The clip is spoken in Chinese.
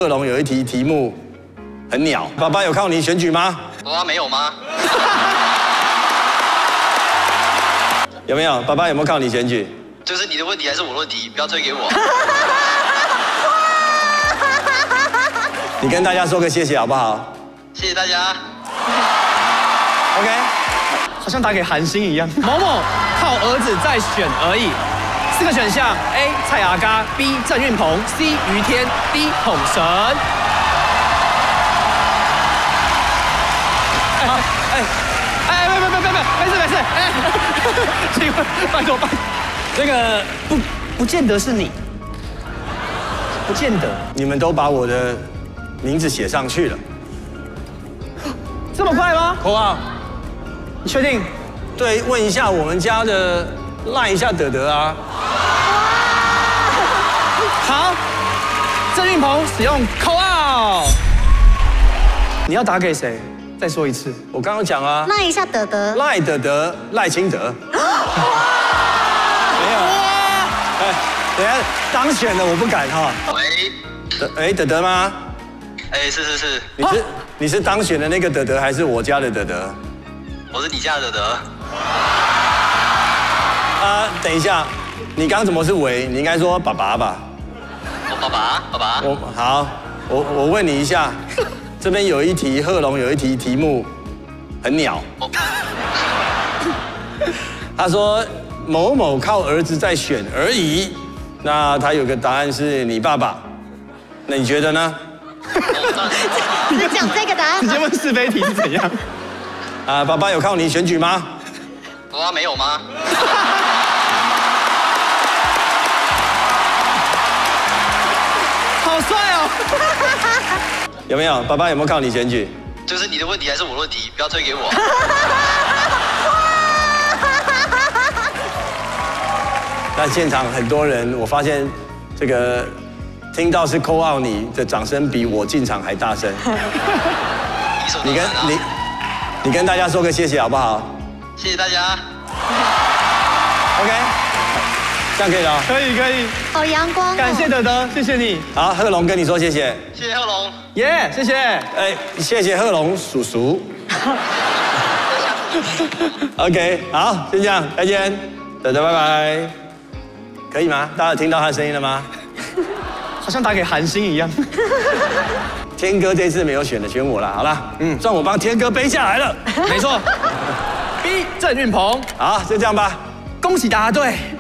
贺龙有一题题目很鸟，爸爸有靠你选举吗？ 爸爸没有吗？ 有没有？爸爸有没有靠你选举？ 这是你的问题还是我的问题？不要推给我。 你跟大家说个谢谢好不好？ 谢谢大家。 OK。 好像打给韩星一样。某某靠儿子在选而已。4个选项 ：A. 蔡阿嘎 ，B. 郑运鹏 ，C. 于天 ，D. 统神。没事，请问拜托，这个不见得是你，不见得。 你们都把我的名字写上去了， 这么快吗？ 扣号。 你确定？ 对，问一下我们家的，赖一下德德啊。 好，郑运鹏使用扣号。你要打给谁？再说一次。 我刚刚讲啊。 赖一下德德。 赖德德，赖清德。没有。哎，等下当选了我不敢哈。 喂。 德德吗？ 哎，是。 你是当选的那个德德，还是我家的德德？ 我是你家的德。 等一下，你刚刚怎么是喂？你应该说爸爸吧？ 我爸爸。 我问你一下，这边有一题贺龙有一题题目很鸟。他说某某靠儿子在选而已，那他有个答案是你爸爸，那你觉得呢？ 你讲这个答案。 直接问是非题是怎样？ 爸爸有靠你选举吗？ 爸爸没有吗？ 好帅哦！ 有没有？爸爸有没有靠你选举？ 这是你的问题还是我的问题？不要推给我。 那现场很多人，我发现这个听到是扣out你的掌声比我进场还大声。你跟大家说个谢谢好不好？ 谢谢大家。 OK， 这样可以了。 可以。 好阳光哦。 感谢德德，谢谢你。 好，贺龙跟你说谢谢。 谢谢贺龙。 耶，谢谢。 谢谢贺龙叔叔。OK， 好，先这样，再见，德德拜拜。可以吗？大家有听到他的声音了吗？ 好像打给韩星一样。 天哥这次没有选的，选我了。好了，算我帮天哥背下来了。 没错。B. 郑运鹏。 好，就这样吧。 恭喜答对。